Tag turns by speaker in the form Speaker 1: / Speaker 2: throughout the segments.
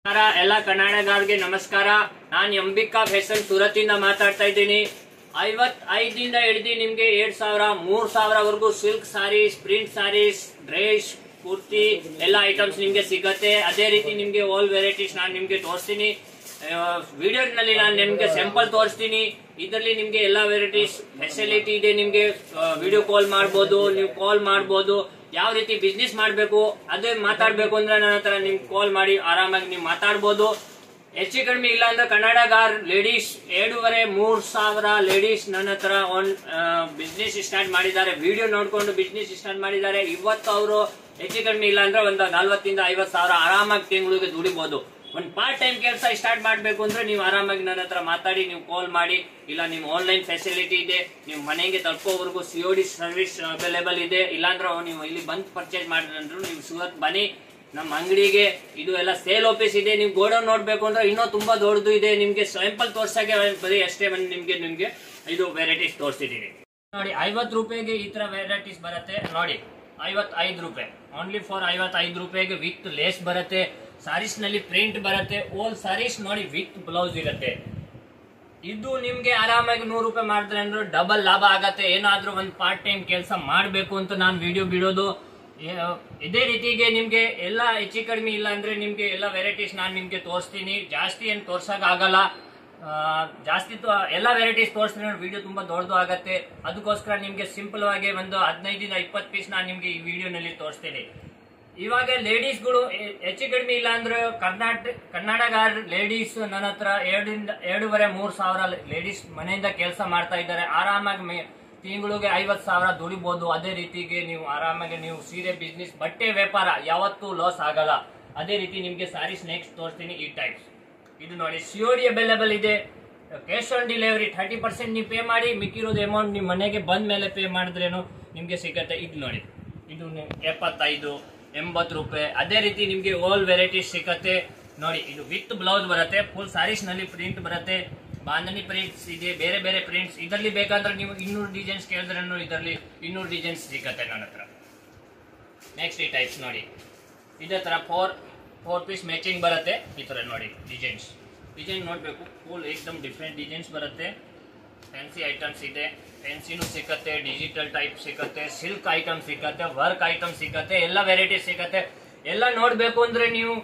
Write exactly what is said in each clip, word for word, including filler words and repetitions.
Speaker 1: ಎಲ್ಲ ಕನ್ನಡಗಾರರಿಗೆ ನಮಸ್ಕಾರ. ನಾನು ಅಂಬಿಕಾ ಫ್ಯಾಷನ್ ಸೂರತ್ನಿಂದ ಮಾತಾಡ್ತಾ ಇದ್ದೀನಿ. ಐವತ್ತೈದರಿಂದ ಹಿಡಿದು ನಿಮ್ಗೆ ಎರಡ್ ಸಾವಿರ ಮೂರ್ ಸಾವಿರವರೆಗೂ silk sarees, print sarees, dress, kurti ಎಲ್ಲ ಐಟಮ್ಸ್ ನಿಮ್ಗೆ ಸಿಗತ್ತೆ. ಅದೇ ರೀತಿ ನಿಮ್ಗೆ ಆಲ್ ವೆರೈಟೀಸ್ ನಾನು ನಿಮ್ಗೆ ತೋರಿಸ್ತೀನಿ. ವಿಡಿಯೋನಲ್ಲಿ ನಾನು ನಿಮ್ಗೆ ಸ್ಯಾಂಪಲ್ ತೋರಿಸ್ತೀನಿ. ಇದರಲ್ಲಿ ನಿಮ್ಗೆ ಎಲ್ಲಾ ವೆರೈಟೀಸ್ ಫೆಸಿಲಿಟಿ ಇದೆ. ನಿಮ್ಗೆ ವಿಡಿಯೋ ಕಾಲ್ ಮಾಡಬಹುದು, ನೀವು ಕಾಲ್ ಮಾಡಬಹುದು. ಯಾವ ರೀತಿ ಬಿಸ್ನೆಸ್ ಮಾಡಬೇಕು ಅದೇ ಮಾತಾಡಬೇಕು ಅಂದ್ರೆ ನನ್ನ ಹತ್ರ ನಿಮ್ಗೆ ಕಾಲ್ ಮಾಡಿ ಆರಾಮಾಗಿ ನೀವು ಮಾತಾಡಬಹುದು. ಹೆಚ್ಚು ಕಡಿಮೆ ಇಲ್ಲ ಅಂದ್ರೆ ಕನ್ನಡಗಾರ್ ಲೇಡೀಸ್ ಎರಡೂವರೆ ಮೂರ್ ಸಾವಿರ ಲೇಡೀಸ್ ನನ್ನ ಹತ್ರ ಆನ್ ಬಿಸ್ನೆಸ್ ಸ್ಟಾರ್ಟ್ ಮಾಡಿದ್ದಾರೆ. ವಿಡಿಯೋ ನೋಡ್ಕೊಂಡು ಬಿಸ್ನೆಸ್ ಸ್ಟಾರ್ಟ್ ಮಾಡಿದ್ದಾರೆ. ಇವತ್ತು ಅವರು ಹೆಚ್ಚು ಕಡಿಮೆ ಇಲ್ಲ ಅಂದ್ರೆ ಒಂದು ನಲ್ವತ್ತಿಂದ ಐವತ್ ಸಾವಿರ ಆರಾಮಾಗಿ ತಿಂಗಳಿಗೆ ದುಡಿಬಹುದು. ಒಂದು ಪಾರ್ಟ್ ಟೈಮ್ ಕೆಲಸ ಸ್ಟಾರ್ಟ್ ಮಾಡಬೇಕು ಅಂದ್ರೆ ನೀವು ಆರಾಮಾಗಿ ನನ್ನ ಹತ್ರ ಮಾತಾಡಿ, ನೀವು ಕಾಲ್ ಮಾಡಿ. ಇಲ್ಲ ನಿಮ್ ಆನ್ಲೈನ್ ಫೆಸಿಲಿಟಿ ಇದೆ, ನೀವು ಮನೆಗೆ ತಲುಪೋವರೆಗೂ ಸಿಒಡಿ ಸರ್ವಿಸ್ ಅವೈಲೇಬಲ್ ಇದೆ. ಇಲ್ಲಾಂದ್ರೆ ನೀವು ಇಲ್ಲಿ ಬಂದು ಪರ್ಚೇಸ್ ಮಾಡಿದ್ರು ನೀವು ಸೂರತ್ ಬನ್ನಿ ನಮ್ಮ ಅಂಗಡಿಗೆ. ಇದು ಎಲ್ಲ ಸೇಲ್ ಆಫೀಸ್ ಇದೆ. ನೀವು ಗೋಡೌನ್ ನೋಡ್ಬೇಕು ಅಂದ್ರೆ ಇನ್ನೂ ತುಂಬಾ ದೊಡ್ಡದು ಇದೆ. ನಿಮ್ಗೆ ಸ್ಯಾಂಪಲ್ ತೋರ್ಸಕ್ಕೆ ಬರೀ ಅಷ್ಟೇ ಬಂದು ನಿಮ್ಗೆ ನಿಮ್ಗೆ ಇದು ವೆರೈಟೀಸ್ ತೋರಿಸಿದೀನಿ ನೋಡಿ. ಐವತ್ತು ರೂಪಾಯಿಗೆ ಈ ತರ ವೆರೈಟೀಸ್ ಬರುತ್ತೆ ನೋಡಿ. ಐವತ್ತೈದು ರೂಪಾಯಿ ಓನ್ಲಿ ಫಾರ್ ಐವತ್ತೈದು ರೂಪಾಯಿಗೆ ವಿತ್ ಲೇಸ್ ಬರುತ್ತೆ. ಸಾರೀಸ್ ನಲ್ಲಿ ಪ್ರಿಂಟ್ ಬರುತ್ತೆ. ಓಲ್ ಸಾರೀಸ್ ನೋಡಿ ವಿತ್ ಬ್ಲೌಸ್ ಇರುತ್ತೆ. ಇದು ನಿಮ್ಗೆ ಆರಾಮಾಗಿ ನೂರು ರೂಪಾಯಿ ಮಾಡಿದ್ರೆ ಅಂದ್ರೆ ಡಬಲ್ ಲಾಭ ಆಗತ್ತೆ. ಏನಾದ್ರೂ ಒಂದು ಪಾರ್ಟ್ ಟೈಮ್ ಕೆಲಸ ಮಾಡಬೇಕು ಅಂತ ನಾನು ವಿಡಿಯೋ ಬಿಡೋದು. ಇದೇ ರೀತಿಗೆ ನಿಮ್ಗೆ ಎಲ್ಲ ಹೆಚ್ಚು ಕಡಿಮೆ ಇಲ್ಲ ಅಂದ್ರೆ ನಿಮ್ಗೆ ಎಲ್ಲ ವೆರೈಟೀಸ್ ನಾನು ನಿಮ್ಗೆ ತೋರಿಸ್ತೀನಿ. ಜಾಸ್ತಿ ಏನು ತೋರ್ಸಕ್ ಆಗಲ್ಲ. ಜಾಸ್ತಿ ಎಲ್ಲ ವೆರೈಟೀಸ್ ತೋರಿಸಿದ್ರೆ ವಿಡಿಯೋ ತುಂಬಾ ದೊಡ್ಡದು ಆಗತ್ತೆ. ಅದಕ್ಕೋಸ್ಕರ ನಿಮ್ಗೆ ಸಿಂಪಲ್ ಆಗಿ ಒಂದು ಹದಿನೈದಿಂದ ಇಪ್ಪತ್ತು ಪೀಸ್ ನಾನು ನಿಮ್ಗೆ ಈ ವಿಡಿಯೋನಲ್ಲಿ ತೋರಿಸ್ತೀನಿ. ಇವಾಗ ಲೇಡೀಸ್ಗಳು ಹೆಚ್ಚು ಕಡಿಮೆ ಇಲ್ಲ ಅಂದ್ರೆ ಕರ್ನಾಟಕ ಕನ್ನಡಗಾರ ಲೇಡೀಸ್ ನನ್ನ ಹತ್ರ ಎರಡರಿಂದ ಎರಡೂವರೆ ಮೂರ್ ಸಾವಿರ ಲೇಡೀಸ್ ಮನೆಯಿಂದ ಕೆಲಸ ಮಾಡ್ತಾ ಇದ್ದಾರೆ. ಆರಾಮಾಗಿ ತಿಂಗಳಿಗೆ ಐವತ್ ಸಾವಿರ ದುಡಿಬಹುದು. ಅದೇ ರೀತಿಗೆ ನೀವು ಆರಾಮಾಗಿ ನೀವು ಸೀರೆ ಬಿಸ್ನೆಸ್, ಬಟ್ಟೆ ವ್ಯಾಪಾರ ಯಾವತ್ತೂ ಲಾಸ್ ಆಗಲ್ಲ. ಅದೇ ರೀತಿ ನಿಮ್ಗೆ ಸಾರೀಸ್ ನೆಕ್ಸ್ಟ್ ತೋರಿಸ್ತೀನಿ. ಈ ಟೈಪ್ಸ್ ಇದು ನೋಡಿ ಸಿಒಡಿ ಅವೈಲೇಬಲ್ ಇದೆ. Cash on delivery thirty percent ನೀವು ಪೇ ಮಾಡಿ, ಮಿಕ್ಕಿರೋದು ಅಮೌಂಟ್ ನಿಮ್ಮ ಮನೆಗೆ ಬಂದ ಮೇಲೆ ಪೇ ಮಾಡಿದ್ರೇನು ನಿಮ್ಗೆ ಸಿಗತ್ತೆ. ಇದು ನೋಡಿ ಇದು ಎಪ್ಪತ್ತೈದು ಎಂಬತ್ತು ರೂಪಾಯಿ. ಅದೇ ರೀತಿ ನಿಮ್ಗೆ ಆಲ್ ವೆರೈಟೀಸ್ ಸಿಗತ್ತೆ ನೋಡಿ. ಇದು ವಿತ್ ಬ್ಲೌಸ್ ಬರುತ್ತೆ. ಫುಲ್ ಸಾರೀಸ್ ನಲ್ಲಿ ಪ್ರಿಂಟ್ ಬರುತ್ತೆ. ಬಾಂಧನಿ ಪ್ರಿಂಟ್ಸ್ ಇದೆ, ಬೇರೆ ಬೇರೆ ಪ್ರಿಂಟ್ಸ್. ಇದರಲ್ಲಿ ಬೇಕಾದ್ರೆ ನೀವು ಇನ್ನೂರು ಡಿಸೈನ್ಸ್ ಕೇಳಿದ್ರೆ ಇದರಲ್ಲಿ ಇನ್ನೂರು ಡಿಸೈನ್ಸ್ ಸಿಗತ್ತೆ ನನ್ನ ಹತ್ರ. ನೆಕ್ಸ್ಟ್ ಈ ಟೈಪ್ಸ್ ನೋಡಿ. ಇದೇ ತರ ಫೋರ್ ಫೋರ್ ಪೀಸ್ ಮ್ಯಾಚಿಂಗ್ ಬರುತ್ತೆ. ಈ ತರ ನೋಡಿ ಡಿಸೈನ್ಸ್ ಡಿಸೈನ್ ನೋಡ್ಬೇಕು. ಫುಲ್ ಏಕ್ದಮ್ ಡಿಫ್ರೆಂಟ್ ಡಿಸೈನ್ಸ್ ಬರುತ್ತೆ. ಫ್ಯಾನ್ಸಿ ಐಟಮ್ಸ್ ಇದೆ. ಫ್ಯಾನ್ಸಿನೂ ಸಿಕ್ಕತ್ತೆ, ಡಿಜಿಟಲ್ ಟೈಪ್ ಸಿಕ್ಕತ್ತೆ, ಸಿಲ್ಕ್ ಐಟಮ್ ಸಿಕ್ಕತ್ತೆ, ವರ್ಕ್ ಐಟಮ್ ಸಿಕ್ಕತ್ತೆ, ಎಲ್ಲ ವೆರೈಟೀಸ್ ಸಿಕ್ಕತ್ತೆ. ಎಲ್ಲ ನೋಡ್ಬೇಕು ಅಂದ್ರೆ ನೀವು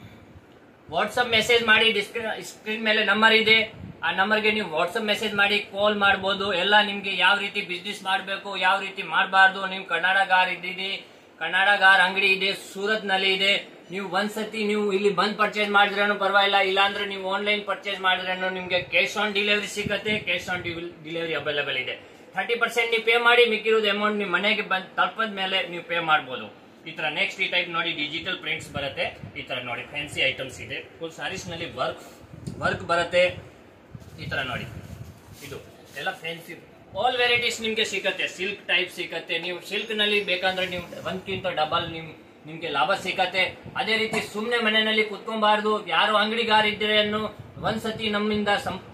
Speaker 1: ವಾಟ್ಸಪ್ ಮೆಸೇಜ್ ಮಾಡಿ. ಸ್ಕ್ರೀನ್ ಮೇಲೆ ನಂಬರ್ ಇದೆ, ಆ ನಂಬರ್ಗೆ ನೀವು ವಾಟ್ಸಪ್ ಮೆಸೇಜ್ ಮಾಡಿ ಕಾಲ್ ಮಾಡಬಹುದು. ಎಲ್ಲ ನಿಮ್ಗೆ ಯಾವ ರೀತಿ ಬಿಸ್ನೆಸ್ ಮಾಡಬೇಕು, ಯಾವ ರೀತಿ ಮಾಡಬಾರ್ದು. ನೀವು ಕನ್ನಡಗಾರ್ ಇದ್ದೀರಿ, ಕನ್ನಡಗಾರ್ ಅಂಗಡಿ ಇದೆ, ಸೂರತ್ ನಲ್ಲಿ ಇದೆ. ನೀವು ಒಂದ್ಸತಿ ನೀವು ಇಲ್ಲಿ ಬಂದ್ ಪರ್ಚೇಸ್ ಮಾಡಿದ್ರೇನು ಪರವಾಗಿಲ್ಲ. ಇಲ್ಲಾಂದ್ರೆ ನೀವು ಆನ್ಲೈನ್ ಪರ್ಚೇಸ್ ಮಾಡಿದ್ರೇನು ನಿಮ್ಗೆ ಕ್ಯಾಶ್ ಆನ್ ಡೆಲಿವರಿ ಸಿಗುತ್ತೆ. ಕ್ಯಾಶ್ ಆನ್ ಡೆಲಿವರಿ ಅವೈಲೇಬಲ್ ಇದೆ. ಥರ್ಟಿ ಪರ್ಸೆಂಟ್ ನೀವು ಪೇ ಮಾಡಿ, ಮಿಕ್ಕಿರೋದು ಅಮೌಂಟ್ ನಿಮ್ಮ ಮನೆಗೆ ಬಂದ್ ತಲುಪದ ಮೇಲೆ ನೀವು ಪೇ ಮಾಡಬಹುದು. ಈ ತರ ನೆಕ್ಸ್ಟ್ ಈ ಟೈಪ್ ನೋಡಿ ಡಿಜಿಟಲ್ ಪ್ರಿಂಟ್ಸ್ ಬರುತ್ತೆ. ಈ ತರ ನೋಡಿ ಫ್ಯಾನ್ಸಿ ಐಟಮ್ಸ್ ಇದೆ. ಫುಲ್ ಸಾರೀಸ್ ನಲ್ಲಿ ವರ್ಕ್ ವರ್ಕ್ ಬರುತ್ತೆ. ಈ ತರ ನೋಡಿ ಇದು ಎಲ್ಲ ಫ್ಯಾನ್ಸಿ ಆಲ್ ವೆರೈಟೀಸ್ ನಿಮ್ಗೆ ಸಿಗತ್ತೆ. ಸಿಲ್ಕ್ ಟೈಪ್ ಸಿಗತ್ತೆ. ನೀವು ಸಿಲ್ಕ್ ನಲ್ಲಿ ಬೇಕಂದ್ರೆ ನೀವು ಒಂದ್ಕಿಂತ ಡಬಲ್ ನಿಮ್ ನಿಮ್ಗೆ ಲಾಭ ಸಿಗತ್ತೆ. ಅದೇ ರೀತಿ ಸುಮ್ನೆ ಮನೆಯಲ್ಲಿ ಕುತ್ಕೊಬಾರ್ದು. ಯಾರು ಅಂಗಡಿಗಾರ ಇದ್ರೆ ಅನ್ನು ಒಂದ್ಸತಿ ನಮ್ಮಿಂದ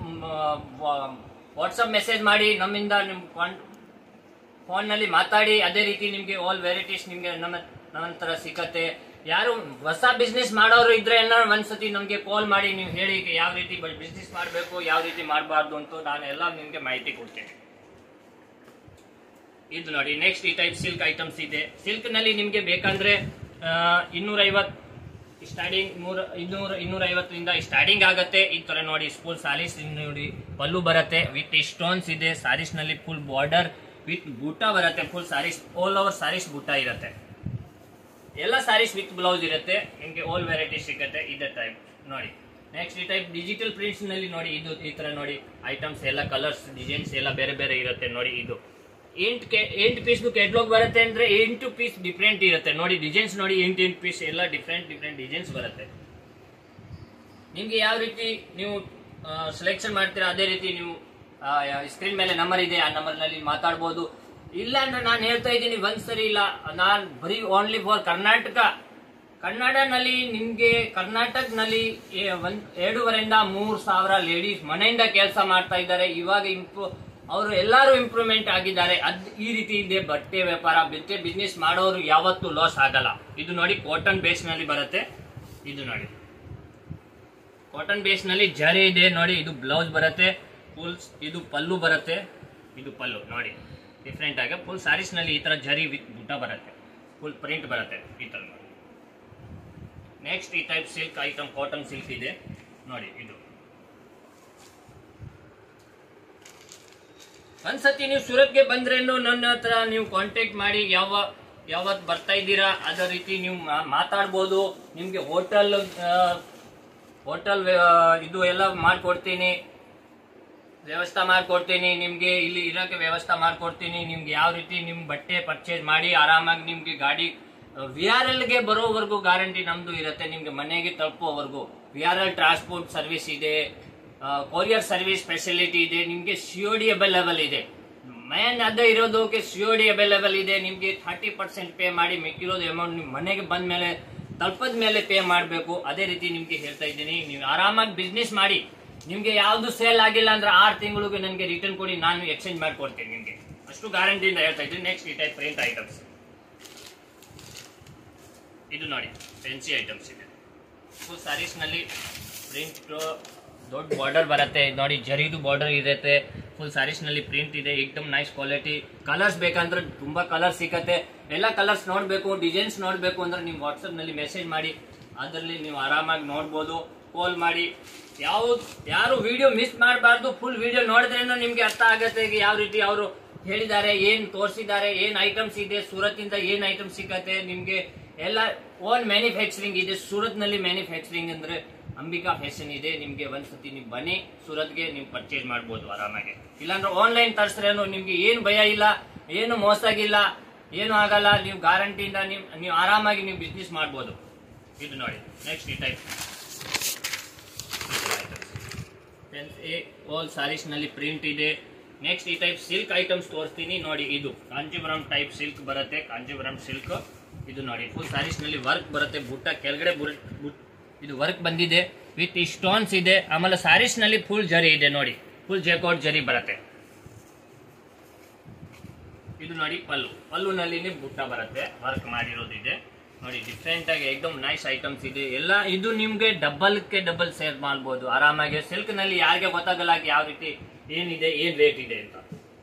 Speaker 1: ವಾಟ್ಸಪ್ ಮೆಸೇಜ್ ಮಾಡಿ, ನಮ್ಮಿಂದ ನಿಮ್ ಫೋನ್ ನಲ್ಲಿ ಮಾತಾಡಿ. ಅದೇ ರೀತಿ ನಿಮ್ಗೆ ಆಲ್ ವೆರೈಟೀಸ್ ನಿಮ್ಗೆ ನಮ್ಮ ನಂತರ ಸಿಗತ್ತೆ. ಯಾರು ಹೊಸ ಬಿಸ್ನೆಸ್ ಮಾಡೋರು ಇದ್ರೆ ಒಂದ್ಸತಿ ನಮ್ಗೆ ಕಾಲ್ ಮಾಡಿ ನೀವು ಹೇಳಿ ಯಾವ ರೀತಿ ಬಿಸ್ನೆಸ್ ಮಾಡಬೇಕು, ಯಾವ ರೀತಿ ಮಾಡಬಾರ್ದು ಅಂತ ನಾನು ಎಲ್ಲ ನಿಮ್ಗೆ ಮಾಹಿತಿ ಕೊಡ್ತೇನೆ. ಇದು ನೋಡಿ ನೆಕ್ಸ್ಟ್ ಈ ಟೈಪ್ ಸಿಲ್ಕ್ ಐಟಮ್ಸ್ ಇದೆ. ಸಿಲ್ಕ್ ನಲ್ಲಿ ನಿಮ್ಗೆ ಬೇಕಂದ್ರೆ ಇನ್ನೂರ ಐವತ್ ಸ್ಟಾರ್ಟಿಂಗ್ ನೂರ ಇನ್ನೂರ ಇನ್ನೂರ ಐವತ್ತರಿಂದ ಸ್ಟಾರ್ಟಿಂಗ್ ಆಗತ್ತೆ. ಈ ತರ ನೋಡಿ ಫುಲ್ ಸಾರೀಸ್ ನೋಡಿ ಪಲ್ಲು ಬರುತ್ತೆ ವಿತ್ ಸ್ಟೋನ್ಸ್ ಇದೆ. ಸಾರೀಸ್ ನಲ್ಲಿ ಫುಲ್ ಬಾರ್ಡರ್ ವಿತ್ ಬೂಟ ಬರುತ್ತೆ. Full saris all over saris ಬೂಟ ಇರುತ್ತೆ. ಎಲ್ಲ ಸಾರೀಸ್ ವಿತ್ ಬ್ಲೌಸ್ ಇರುತ್ತೆ. ನಿಮ್ಗೆ ಆಲ್ ವೆರೈಟಿ ಸಿಗುತ್ತೆ. ಇದೇ ಟೈಪ್ ನೋಡಿ. ನೆಕ್ಸ್ಟ್ ಈ ಟೈಪ್ ಡಿಜಿಟಲ್ ಪ್ರಿಂಟ್ಸ್ ನಲ್ಲಿ ನೋಡಿ ಇದು ಈ ತರ ನೋಡಿ ಐಟಮ್ಸ್ ಎಲ್ಲ ಕಲರ್ಸ್ ಡಿಸೈನ್ಸ್ ಎಲ್ಲ ಬೇರೆ ಬೇರೆ ಇರುತ್ತೆ ನೋಡಿ. ಇದು ಎಂಟು ಎಂಟು ಪೀಸ್ ಕ್ಯಾಟ್ಲಾಗ್ ಬರುತ್ತೆ ಅಂದ್ರೆ ಎಂಟು ಪೀಸ್ ಡಿಫ್ರೆಂಟ್ ಇರುತ್ತೆ ನೋಡಿ. ಡಿಸೈನ್ಸ್ ನೋಡಿ ಎಂಟು ಎಂಟು ಪೀಸ್ ಎಲ್ಲ ಡಿಫ್ರೆಂಟ್ ಡಿಫ್ರೆಂಟ್ ಡಿಸೈನ್ಸ್ ಬರುತ್ತೆ. ನಿಮ್ಗೆ ಯಾವ ರೀತಿ ನೀವು ಸೆಲೆಕ್ಷನ್ ಮಾಡ್ತೀರಾ ಅದೇ ರೀತಿ ನೀವು ಸ್ಕ್ರೀನ್ ಮೇಲೆ ನಂಬರ್ ಇದೆ, ಆ ನಂಬರ್ ನಲ್ಲಿ ಮಾತಾಡಬಹುದು. ಇಲ್ಲ ಅಂದ್ರೆ ನಾನು ಹೇಳ್ತಾ ಇದ್ದೀನಿ ಒಂದ್ಸರಿ ಇಲ್ಲ, ನಾನ್ ಬರೀ ಓನ್ಲಿ ಫಾರ್ ಕರ್ನಾಟಕ ಕನ್ನಡನಲ್ಲಿ ನಿಮ್ಗೆ ಕರ್ನಾಟಕನಲ್ಲಿ ಒಂದ್ ಎರಡೂವರೆಯಿಂದ ಮೂರ್ ಸಾವಿರ ಲೇಡೀಸ್ ಮನೆಯಿಂದ ಕೆಲಸ ಮಾಡ್ತಾ ಇದ್ದಾರೆ. ಇವಾಗ ಇಂಪ್ರೂ ಅವರು ಎಲ್ಲರೂ ಇಂಪ್ರೂವ್ಮೆಂಟ್ ಆಗಿದ್ದಾರೆ. ಅದ್ ಈ ರೀತಿ ಇದೆ ಬಟ್ಟೆ ವ್ಯಾಪಾರ. ಬಟ್ಟೆ ಬಿಸ್ನೆಸ್ ಮಾಡೋರು ಯಾವತ್ತೂ ಲಾಸ್ ಆಗಲ್ಲ. ಇದು ನೋಡಿ ಕಾಟನ್ ಬೇಸ್ ನಲ್ಲಿ ಬರುತ್ತೆ. ಇದು ನೋಡಿ ಕಾಟನ್ ಬೇಸ್ ನಲ್ಲಿ ಜರಿ ಇದೆ ನೋಡಿ. ಇದು ಬ್ಲೌಸ್ ಬರುತ್ತೆ, ಫುಲ್ ಇದು ಪಲ್ಲು ಬರುತ್ತೆ. ಇದು ಪಲ್ಲು ನೋಡಿ ಡಿಫ್ರೆಂಟ್ ಆಗಿ ಫುಲ್ ಸ್ಯಾರೀಸ್ ನಲ್ಲಿ ಈ ತರ ಜರಿ ವಿತ್ ಬುಟ್ಟ ಬರುತ್ತೆ, ಫುಲ್ ಪ್ರಿಂಟ್ ಬರುತ್ತೆ ಈ ತರ ನೋಡಿ. ನೆಕ್ಸ್ಟ್ ಈ type silk item cotton silk ಇದೆ ನೋಡಿ. ಇದು ಒಂದ್ಸತಿ ನೀವು ಸೂರತ್ಗೆ ಬಂದ್ರೇನು ನನ್ನ ಹತ್ರ ನೀವು ಕಾಂಟ್ಯಾಕ್ಟ್ ಮಾಡಿ ಯಾವ ಯಾವತ್ ಬರ್ತಾ ಇದ್ದೀರಾ ಅದೇ ರೀತಿ ನೀವು ಮಾತಾಡ್ಬೋದು. ನಿಮ್ಗೆ ಹೋಟೆಲ್ ಹೋಟೆಲ್ ಇದು ಎಲ್ಲ ಮಾಡ್ಕೊಡ್ತೀನಿ, ವ್ಯವಸ್ಥೆ ಮಾಡ್ಕೊಡ್ತೀನಿ. ನಿಮ್ಗೆ ಇಲ್ಲಿ ಇರೋಕೆ ವ್ಯವಸ್ಥೆ ಮಾಡ್ಕೊಡ್ತೀನಿ. ನಿಮ್ಗೆ ಯಾವ ರೀತಿ ನಿಮ್ ಬಟ್ಟೆ ಪರ್ಚೇಸ್ ಮಾಡಿ ಆರಾಮಾಗಿ ನಿಮ್ಗೆ ಗಾಡಿ ವಿ ಆರ್ ಎಲ್ ಗೆ ಬರೋವರೆಗೂ ಗ್ಯಾರಂಟಿ ನಮ್ದು ಇರುತ್ತೆ. ನಿಮ್ಗೆ ಮನೆಗೆ ತಲುಪೋವರೆಗೂ V R L transport service ಇದೆ, ಕೊರಿಯರ್ ಸರ್ವಿಸ್ ಫೆಸಿಲಿಟಿ ಇದೆ, ನಿಮ್ಗೆ ಸಿಒಡಿ ಅವೈಲೇಬಲ್ ಇದೆ. ಮೇನ್ ಅದೇ ಇರೋದು ಸಿಒಡಿ ಅವೈಲೇಬಲ್ ಇದೆ. ನಿಮ್ಗೆ ಥರ್ಟಿ ಪರ್ಸೆಂಟ್ ಪೇ ಮಾಡಿ ಮಿಕ್ಕಿರೋದು ಅಮೌಂಟ್ ನಿಮ್ ಮನೆಗೆ ಬಂದ ಮೇಲೆ ತಲುಪದ ಮೇಲೆ ಪೇ ಮಾಡಬೇಕು. ಅದೇ ರೀತಿ ನಿಮ್ಗೆ ಹೇಳ್ತಾ ಇದ್ದೀನಿ, ನೀವು ಆರಾಮಾಗಿ ಬಿಸ್ನೆಸ್ ಮಾಡಿ. ನಿಮ್ಗೆ ಯಾವ್ದು ಸೇಲ್ ಆಗಿಲ್ಲ ಅಂದ್ರೆ ಆರು ತಿಂಗಳಿಗೆ ನನಗೆ ರಿಟರ್ನ್ ಕೊಡಿ, ನಾನು ಎಕ್ಸ್ಚೇಂಜ್ ಮಾಡ್ಕೊಡ್ತೀನಿ ನಿಮ್ಗೆ, ಅಷ್ಟು ಗ್ಯಾರಂಟಿಯಿಂದ ಹೇಳ್ತಾ ಇದ್ದೀನಿ. ನೆಕ್ಸ್ಟ್ ಈ ಟೈಪ್ ಪ್ರಿಂಟ್ ಐಟಮ್ಸ್ ಇದು ನೋಡಿ, ಫ್ಯಾನ್ಸಿ ಐಟಮ್ಸ್ ಇದೆ. ಫುಲ್ ಸ್ಯಾರೀಸ್ ನಲ್ಲಿ ಪ್ರಿಂಟ್ ದೊಡ್ಡ ಬಾರ್ಡರ್ ಬರುತ್ತೆ ನೋಡಿ, ಜರಿದು ಬಾರ್ಡರ್ ಇರುತ್ತೆ. ಫುಲ್ ಸ್ಯಾರೀಸ್ ನಲ್ಲಿ ಪ್ರಿಂಟ್ ಇದೆ, ಏಕ್ದಮ್ ನೈಸ್ ಕ್ವಾಲಿಟಿ. ಕಲರ್ಸ್ ಬೇಕಂದ್ರೆ ತುಂಬಾ ಕಲರ್ ಸಿಗತ್ತೆ. ಎಲ್ಲ ಕಲರ್ಸ್ ನೋಡ್ಬೇಕು, ಡಿಸೈನ್ಸ್ ನೋಡ್ಬೇಕು ಅಂದ್ರೆ ನೀವು ವಾಟ್ಸ್ಆಪ್ ನಲ್ಲಿ ಮೆಸೇಜ್ ಮಾಡಿ, ಅದರಲ್ಲಿ ನೀವು ಆರಾಮಾಗಿ ನೋಡ್ಬೋದು. ಕಾಲ್ ಮಾಡಿ. ಯಾವ ಯಾರು ವಿಡಿಯೋ ಮಿಸ್ ಮಾಡಬಾರ್ದು, ಫುಲ್ ವಿಡಿಯೋ ನೋಡಿದ್ರೇನು ನಿಮ್ಗೆ ಅರ್ಥ ಆಗತ್ತೆ ಯಾವ ರೀತಿ ಅವರು ಹೇಳಿದ್ದಾರೆ, ಏನ್ ತೋರಿಸಿದ್ದಾರೆ, ಏನ್ ಐಟಮ್ಸ್ ಇದೆ, ಸೂರತ್ ಇಂದ ಏನ್ ಐಟಮ್ಸ್ ಸಿಗತ್ತೆ ನಿಮ್ಗೆ ಎಲ್ಲ. ಓನ್ ಮ್ಯಾನುಫ್ಯಾಕ್ಚರಿಂಗ್ ಇದೆ ಸೂರತ್ ನಲ್ಲಿ. ಮ್ಯಾನುಫ್ಯಾಕ್ಚರಿಂಗ್ ಅಂದ್ರೆ ಅಂಬಿಕಾ ಫ್ಯಾಷನ್ ಇದೆ. ನಿಮ್ಗೆ ಒಂದ್ಸತಿ ನೀವು ಬನ್ನಿ ಸೂರತ್ಗೆ, ನೀವು ಪರ್ಚೇಸ್ ಮಾಡ್ಬೋದು ಆರಾಮಾಗಿ. ಇಲ್ಲಾಂದ್ರೆ ಆನ್ಲೈನ್ ತರಿಸ್ರೇನು ನಿಮ್ಗೆ ಏನು ಭಯ ಇಲ್ಲ, ಏನು ಮೋಸಾಗಿಲ್ಲ, ಏನು ಆಗಲ್ಲ. ನೀವು ಗ್ಯಾರಂಟಿಯಿಂದ ನೀವು ನೀವು ಆರಾಮಾಗಿ ನೀವು ಬಿಸ್ನೆಸ್ ಮಾಡ್ಬೋದು. ಇದು ನೋಡಿ ನೆಕ್ಸ್ಟ್ ಈ ಟೈಪ್ ಆಲ್ ಸ್ಯಾರೀಸ್ ನಲ್ಲಿ ಪ್ರಿಂಟ್ ಇದೆ. ನೆಕ್ಸ್ಟ್ ಈ ಟೈಪ್ ಸಿಲ್ಕ್ ಐಟಮ್ಸ್ ತೋರಿಸ್ತೀನಿ ನೋಡಿ. ಇದು ಕಾಂಜೀವರಂ ಟೈಪ್ ಸಿಲ್ಕ್ ಬರುತ್ತೆ, ಕಾಂಜೀವರಂ ಸಿಲ್ಕ್. ಇದು ನೋಡಿ ಫುಲ್ ಸ್ಯಾರೀಸ್ ನಲ್ಲಿ ವರ್ಕ್ ಬರುತ್ತೆ, ಬುಟ್ಟ ಕೆಳಗಡೆ ಇದು ವರ್ಕ್ ಬಂದಿದೆ ವಿತ್ ಸ್ಟೋನ್ಸ್ ಇದೆ. ಆಮೇಲೆ ಸ್ಯಾರೀಸ್ ನಲ್ಲಿ ಫುಲ್ ಜರಿ ಇದೆ ನೋಡಿ, ಫುಲ್ ಜೇಕೋಟ್ ಜರಿ ಬರುತ್ತೆ. ಇದು ನೋಡಿ ಪಲ್ಲು, ಪಲ್ಲು ನಲ್ಲಿ ಬುಟ್ಟ ಬರುತ್ತೆ, ವರ್ಕ್ ಮಾಡಿರೋದಿದೆ ನೋಡಿ. ಡಿಫ್ರೆಂಟ್ ಆಗಿ ಏಕ್ದಮ್ ನೈಸ್ ಐಟಮ್ಸ್ ಇದೆ ಎಲ್ಲ. ಇದು ನಿಮ್ಗೆ ಡಬಲ್ ಕೆ ಡಬಲ್ ಸೇಲ್ ಮಾಡಬಹುದು ಆರಾಮಾಗಿ. ಸಿಲ್ಕ್ ನಲ್ಲಿ ಯಾರಿಗೆ ಗೊತ್ತಾಗಲ್ಲ ಯಾವ ರೀತಿ ಏನಿದೆ, ಏನ್ ರೇಟ್ ಇದೆ ಅಂತ.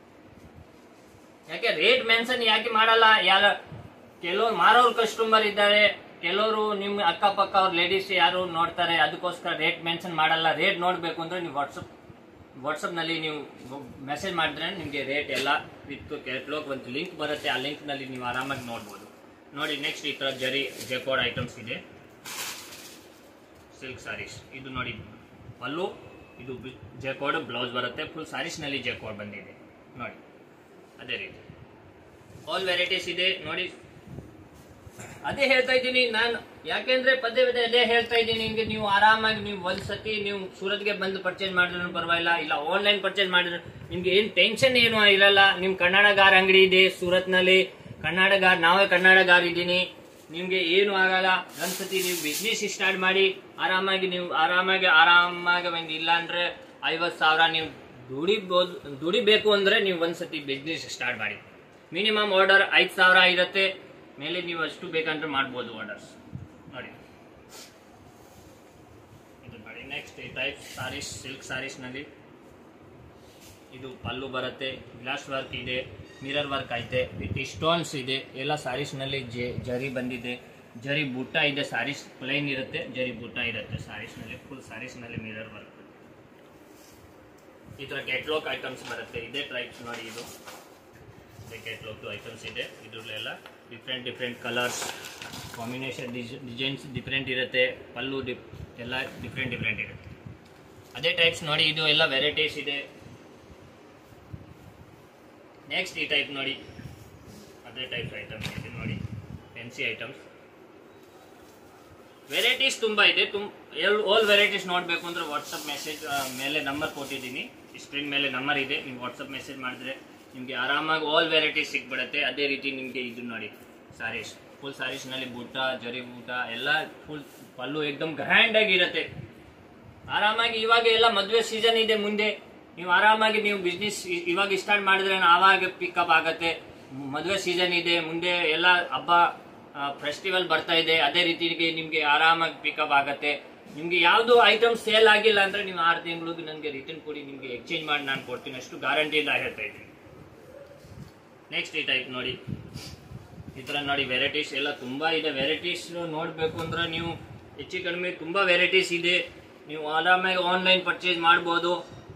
Speaker 1: ಯಾಕೆ ರೇಟ್ ಮೆನ್ಷನ್ ಯಾಕೆ ಮಾಡಲ್ಲ? ಯಾರ ಕೆಲವರು ಮಾರೋರು ಕಸ್ಟಮರ್ ಇದ್ದಾರೆ, ಕೆಲವರು ನಿಮ್ ಅಕ್ಕಪಕ್ಕ ಅವ್ರ ಲೇಡೀಸ್ ಯಾರು ನೋಡ್ತಾರೆ, ಅದಕ್ಕೋಸ್ಕರ ರೇಟ್ ಮೆನ್ಷನ್ ಮಾಡಲ್ಲ. ರೇಟ್ ನೋಡ್ಬೇಕು ಅಂದ್ರೆ ನೀವು ವಾಟ್ಸಪ್ ವಾಟ್ಸಪ್ ನಲ್ಲಿ ನೀವು ಮೆಸೇಜ್ ಮಾಡಿದ್ರೆ ನಿಮ್ಗೆ ರೇಟ್ ಎಲ್ಲ ವಿತ್ ಕ್ಯಾಟ್ಲಾಗ್ ಒಂದು ಲಿಂಕ್ ಬರುತ್ತೆ, ಆ ಲಿಂಕ್ ನಲ್ಲಿ ನೀವು ಆರಾಮಾಗಿ ನೋಡ್ಬೋದು ನೋಡಿ. ನೆಕ್ಸ್ಟ್ ಈ ತರ ಜರಿ ಜೆಕೋಡ್ ಐಟಮ್ಸ್ ಇದೆ, ಸಿಲ್ಕ್ ಸ್ಯಾರೀಸ್. ಇದು ನೋಡಿ ಪಲ್ಲು, ಇದು ಜೆಕೋಡ್ ಬ್ಲೌಸ್ ಬರುತ್ತೆ. ಫುಲ್ ಸ್ಯಾರೀಸ್ ನಲ್ಲಿ ಜೆಕೋಡ್ ಬಂದಿದೆ ನೋಡಿ. ಅದೇ ರೀತಿ ಆಲ್ ವೆರೈಟೀಸ್ ಇದೆ ನೋಡಿ. ಅದೇ ಹೇಳ್ತಾ ಇದ್ದೀನಿ ನಾನು, ಯಾಕೆಂದ್ರೆ ಪದೇ ಪದೇ ಅದೇ ಹೇಳ್ತಾ ಇದ್ದೀನಿ ನಿಮ್ಗೆ. ನೀವು ಆರಾಮಾಗಿ ನೀವು ಒಂದ್ಸತಿ ನೀವು ಸೂರತ್ಗೆ ಬಂದು ಪರ್ಚೇಸ್ ಮಾಡಿದ್ರು ಪರವಾಗಿಲ್ಲ, ಇಲ್ಲ ಆನ್ಲೈನ್ ಪರ್ಚೇಸ್ ಮಾಡಿದ್ರು ನಿಮ್ಗೆ ಏನ್ ಟೆನ್ಷನ್ ಏನು ಇರಲ್ಲ. ನಿಮ್ ಕನ್ನಡಗಾರ ಅಂಗಡಿ ಇದೆ ಸೂರತ್ ನಲ್ಲಿ, ಕನ್ನಡಗಾರ ನಾವೇ ಕನ್ನಡಗಾರ ಇದ್ದೀನಿ, ನಿಮ್ಗೆ ಏನು ಆಗಲ್ಲ. ಒಂದ್ಸತಿ ನೀವು ಬಿಸ್ನೆಸ್ ಸ್ಟಾರ್ಟ್ ಮಾಡಿ ಆರಾಮಾಗಿ ನೀವು ಆರಾಮಾಗಿ ಆರಾಮಾಗಿ ಒಂದು ಇಲ್ಲ ಅಂದ್ರೆ ಐವತ್ ಸಾವಿರ ನೀವು ದುಡಿಬಹುದು. ದುಡಿಬೇಕು ಅಂದ್ರೆ ನೀವು ಒಂದ್ಸತಿ ಬಿಸ್ನೆಸ್ ಸ್ಟಾರ್ಟ್ ಮಾಡಿ. ಮಿನಿಮಮ್ ಆರ್ಡರ್ ಐದ್ ಸಾವಿರ ಇರುತ್ತೆ, ಮೇಲೆ ನೀವು ಅಷ್ಟು ಬೇಕಂದ್ರೆ ಮಾಡ್ಬೋದು ಆರ್ಡರ್ಸ್ ನೋಡಿ. ಇದು ನೋಡಿ ನೆಕ್ಸ್ಟ್ ಈ ಟೈಪ್ ಸಾರೀಸ್, ಸಿಲ್ಕ್ ಸಾರೀಸ್ ನಲ್ಲಿ ಇದು ಪಲ್ಲು ಬರುತ್ತೆ, ಗ್ಲಾಸ್ ವರ್ಕ್ ಇದೆ, ಮಿರರ್ ವರ್ಕ್ ಐತೆ, ವಿತ್ ಸ್ಟೋನ್ಸ್ ಇದೆ. ಎಲ್ಲ ಸಾರೀಸ್ ನಲ್ಲಿ ಜರಿ ಬಂದಿದೆ, ಜರಿ ಬುಟ್ಟ ಇದೆ. ಸಾರೀಸ್ ಪ್ಲೈನ್ ಇರುತ್ತೆ, ಜರಿ ಬುಟ್ಟ ಇರುತ್ತೆ ಸಾರೀಸ್ ನಲ್ಲಿ. ಫುಲ್ ಸಾರೀಸ್ ನಲ್ಲಿ ಮಿರರ್ ವರ್ಕ್. ಈ ತರ ಕ್ಯಾಟ್ಲಾಗ್ ಐಟಮ್ಸ್ ಬರುತ್ತೆ, ಇದೇ ಟೈಪ್ಸ್ ನೋಡಿ. ಇದು ಕ್ಯಾಟ್ಲಾಗ್ ಐಟಮ್ಸ್ ಇದೆ, ಇದ್ರಲ್ಲೆಲ್ಲ different different colours combination designs different ಇರುತ್ತೆ. ಪಲ್ಲು ಡಿಫ್ ಎಲ್ಲ ಡಿಫ್ರೆಂಟ್ ಡಿಫ್ರೆಂಟ್ ಇರುತ್ತೆ. ಅದೇ ಟೈಪ್ಸ್ ನೋಡಿ, ಇದು ಎಲ್ಲ ವೆರೈಟೀಸ್ ಇದೆ. ನೆಕ್ಸ್ಟ್ ಈ ಟೈಪ್ ನೋಡಿ, ಅದೇ ಟೈಪ್ ಐಟಮ್ಸ್ ಇದೆ ನೋಡಿ, ಫ್ಯಾನ್ಸಿ ಐಟಮ್ಸ್. ವೆರೈಟೀಸ್ ತುಂಬಾ ಇದೆ. ತುಂಬ ಆಲ್ ವೆರೈಟೀಸ್ ನೋಡಬೇಕು ಅಂದ್ರೆ ವಾಟ್ಸಪ್ ಮೆಸೇಜ್ ಮೇಲೆ ನಂಬರ್ ಕೊಟ್ಟಿದ್ದೀನಿ, ಸ್ಕ್ರೀನ್ ಮೇಲೆ ನಂಬರ್ ಇದೆ. ನೀವು ವಾಟ್ಸಪ್ ಮೆಸೇಜ್ ಮಾಡಿದ್ರೆ ನಿಮಗೆ ಆರಾಮಾಗಿ ಆಲ್ ವೆರೈಟೀಸ್ ಸಿಕ್ಬಿಡುತ್ತೆ. ಅದೇ ರೀತಿ ನಿಮಗೆ ಇದು ನೋಡಿ ಸಾರೀಸ್, ಫುಲ್ ಸಾರೀಸ್ ನಲ್ಲಿ ಬೂಟ, ಜರಿ ಬೂಟ ಎಲ್ಲ ಫುಲ್ ಪಲ್ಲು ಏಕ್ದಮ್ ಗ್ರ್ಯಾಂಡ್ ಆಗಿರುತ್ತೆ. ಆರಾಮಾಗಿ ಇವಾಗ ಎಲ್ಲ ಮದುವೆ ಸೀಸನ್ ಇದೆ, ಮುಂದೆ ನೀವು ಆರಾಮಾಗಿ ನೀವು ಬಿಸ್ನೆಸ್ ಇವಾಗ ಸ್ಟಾರ್ಟ್ ಮಾಡಿದ್ರೆ ಆವಾಗ ಪಿಕಪ್ ಆಗತ್ತೆ. ಮದುವೆ ಸೀಸನ್ ಇದೆ, ಮುಂದೆ ಎಲ್ಲ ಹಬ್ಬ ಫೆಸ್ಟಿವಲ್ ಬರ್ತಾ ಇದೆ, ಅದೇ ರೀತಿ ನಿಮ್ಗೆ ಆರಾಮಾಗಿ ಪಿಕಪ್ ಆಗತ್ತೆ. ನಿಮ್ಗೆ ಯಾವ್ದು ಐಟಮ್ ಸೇಲ್ ಆಗಿಲ್ಲ ಅಂದ್ರೆ ನೀವು ಆರು ತಿಂಗಳಿಗೆ ನನಗೆ ರಿಟರ್ನ್ ಕೊಡಿ, ನಿಮ್ಗೆ ಎಕ್ಸ್ಚೇಂಜ್ ಮಾಡಿ ನಾನು ಕೊಡ್ತೀನಿ, ಅಷ್ಟು ಗ್ಯಾರಂಟಿಯಿಂದ ಹೇಳ್ತಾ ಇದ್ದೀನಿ. ನೆಕ್ಸ್ಟ್ ಈ ಟೈಪ್ ನೋಡಿ, ಈ ತರ ನೋಡಿ ವೆರೈಟೀಸ್ ಎಲ್ಲ ತುಂಬಾ ಇದೆ. ವೆರೈಟೀಸ್ ನೋಡ್ಬೇಕು ಅಂದ್ರೆ ನೀವು ಹೆಚ್ಚು ಕಡಿಮೆ ತುಂಬಾ ವೆರೈಟೀಸ್ ಇದೆ, ನೀವು ಆರಾಮಾಗಿ ಆನ್ಲೈನ್ ಪರ್ಚೇಸ್ ಮಾಡ್ಬೋದು.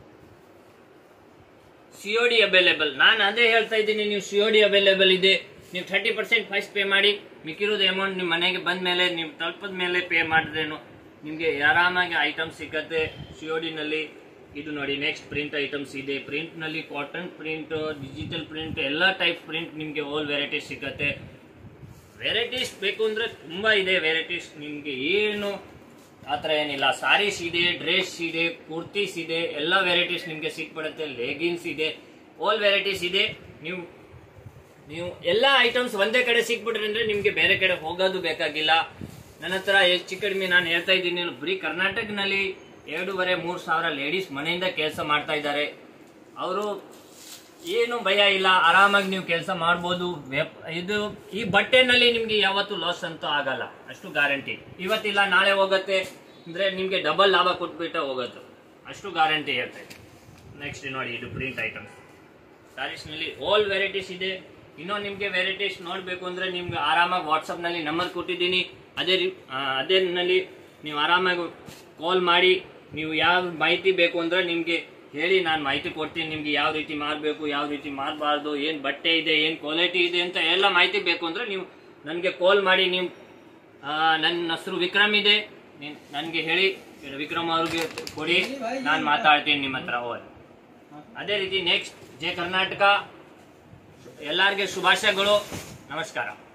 Speaker 1: ಸಿಒಡಿ ಅವೈಲೇಬಲ್, ನಾನು ಅದೇ ಹೇಳ್ತಾ ಇದ್ದೀನಿ, ನೀವು ಸಿಒಡಿ ಅವೈಲೇಬಲ್ ಇದೆ. ನೀವು ಥರ್ಟಿ ಪರ್ಸೆಂಟ್ ಫಸ್ಟ್ ಪೇ ಮಾಡಿ, ಮಿಕ್ಕಿರೋದು ಅಮೌಂಟ್ ನಿಮ್ಮ ಮನೆಗೆ ಬಂದ ಮೇಲೆ ನೀವು ತಲುಪದ ಮೇಲೆ ಪೇ ಮಾಡಿದ್ರೇನು ನಿಮಗೆ ಆರಾಮಾಗಿ ಐಟಮ್ಸ್ ಸಿಕ್ಕತ್ತೆ ಸಿಒಡಿನಲ್ಲಿ. ಇದು ನೋಡಿ ನೆಕ್ಸ್ಟ್ ಪ್ರಿಂಟ್ ಐಟಮ್ಸ್ ಇದೆ. ಪ್ರಿಂಟ್ ನಲ್ಲಿ ಕಾಟನ್ ಪ್ರಿಂಟ್, ಡಿಜಿಟಲ್ ಪ್ರಿಂಟ್, ಎಲ್ಲ ಟೈಪ್ ಪ್ರಿಂಟ್ ನಿಮಗೆ ಆಲ್ ವೆರೈಟೀಸ್ ಸಿಕ್ಕತ್ತೆ. ವೆರೈಟೀಸ್ ಬೇಕು ಅಂದ್ರೆ ತುಂಬಾ ಇದೆ ವೆರೈಟೀಸ್, ನಿಮ್ಗೆ ಏನು ಆತರ ಏನಿಲ್ಲ. ಸಾರೀಸ್ ಇದೆ, ಡ್ರೆಸ್ ಇದೆ, ಕುರ್ತೀಸ್ ಇದೆ, ಎಲ್ಲ ವೆರೈಟೀಸ್ ನಿಮ್ಗೆ ಸಿಕ್ಬಿಡುತ್ತೆ. ಲೆಗಿನ್ಸ್ ಇದೆ, ಆಲ್ ವೆರೈಟೀಸ್ ಇದೆ. ನೀವು ನೀವು ಎಲ್ಲ ಐಟಮ್ಸ್ ಒಂದೇ ಕಡೆ ಸಿಕ್ಬಿಟ್ರೆ ಅಂದ್ರೆ ನಿಮ್ಗೆ ಬೇರೆ ಕಡೆ ಹೋಗೋದು ಬೇಕಾಗಿಲ್ಲ. ನನ್ನ ಹತ್ರ ಹೆಚ್ಚು ಕಡಿಮೆ ನಾನು ಹೇಳ್ತಾ ಇದ್ದೀನಿ, ಬರೀ ಕರ್ನಾಟಕನಲ್ಲಿ ಎರಡೂವರೆ ಮೂರು ಸಾವಿರ ಲೇಡೀಸ್ ಮನೆಯಿಂದ ಕೆಲಸ ಮಾಡ್ತಾ ಇದ್ದಾರೆ. ಅವರು ಏನು ಭಯ ಇಲ್ಲ, ಆರಾಮಾಗಿ ನೀವು ಕೆಲಸ ಮಾಡ್ಬೋದು. ಇದು ಈ ಬಟ್ಟೆನಲ್ಲಿ ನಿಮ್ಗೆ ಯಾವತ್ತೂ ಲಾಸ್ ಅಂತೂ ಆಗಲ್ಲ, ಅಷ್ಟು ಗ್ಯಾರಂಟಿ. ಇವತ್ತಿಲ್ಲ ನಾಳೆ ಹೋಗುತ್ತೆ ಅಂದ್ರೆ ನಿಮ್ಗೆ ಡಬಲ್ ಲಾಭ ಕೊಟ್ಬಿಟ್ಟು ಹೋಗುತ್ತೆ, ಅಷ್ಟು ಗ್ಯಾರಂಟಿ ಹೇಳ್ತಾ ಇದ್ದೀನಿ. ನೆಕ್ಸ್ಟ್ ನೋಡಿ, ಇದು ಪ್ರಿಂಟ್ ಐಟಮ್ಸ್ ಸಾರೀಸ್ ನಲ್ಲಿ ಆಲ್ ವೆರೈಟೀಸ್ ಇದೆ. ಇನ್ನೂ ನಿಮ್ಗೆ ವೆರೈಟೀಸ್ ನೋಡ್ಬೇಕು ಅಂದ್ರೆ ನಿಮ್ಗೆ ಆರಾಮಾಗಿ ವಾಟ್ಸಪ್ ನಲ್ಲಿ ನಂಬರ್ ಕೊಟ್ಟಿದ್ದೀನಿ, ಅದೇ ಅದೇ ನಲ್ಲಿ ನೀವು ಆರಾಮಾಗಿ ಕಾಲ್ ಮಾಡಿ ನೀವು ಯಾವ ಮಾಹಿತಿ ಬೇಕು ಅಂದ್ರೆ ನಿಮ್ಗೆ ಹೇಳಿ, ನಾನು ಮಾಹಿತಿ ಕೊಡ್ತೀನಿ. ನಿಮ್ಗೆ ಯಾವ ರೀತಿ ಮಾರಬೇಕು, ಯಾವ ರೀತಿ ಮಾರಬಾರ್ದು, ಏನ್ ಬಟ್ಟೆ ಇದೆ, ಏನ್ ಕ್ವಾಲಿಟಿ ಇದೆ ಅಂತ ಎಲ್ಲ ಮಾಹಿತಿ ಬೇಕು ಅಂದ್ರೆ ನೀವು ನನಗೆ ಕಾಲ್ ಮಾಡಿ. ನೀವು ನನ್ನ ಹೆಸರು ವಿಕ್ರಮ್ ಇದೆ, ನನಗೆ ಹೇಳಿ, ವಿಕ್ರಮ್ ಅವ್ರಿಗೆ ಕೊಡಿ, ನಾನು ಮಾತಾಡ್ತೀನಿ ನಿಮ್ಮ ಹತ್ರ. ಅದೇ ರೀತಿ ನೆಕ್ಸ್ಟ್ ಜೈ ಕರ್ನಾಟಕ, ಎಲ್ಲರಿಗೆ ಶುಭಾಶಯಗಳು, ನಮಸ್ಕಾರ.